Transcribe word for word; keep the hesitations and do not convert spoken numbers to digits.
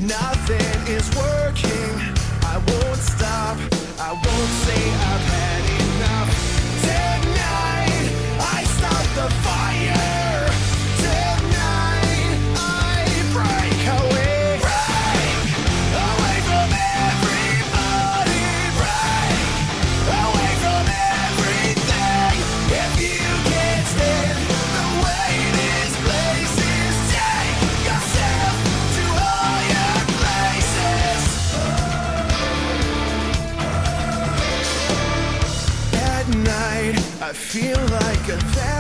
Nothing is working. I won't stop. I won't say I've had enough. Tonight I start the fire. Tonight I break away. Break away from everybody. Break away from everything. If you can't stand the way this place is, take yourself to higher places. At night I feel like a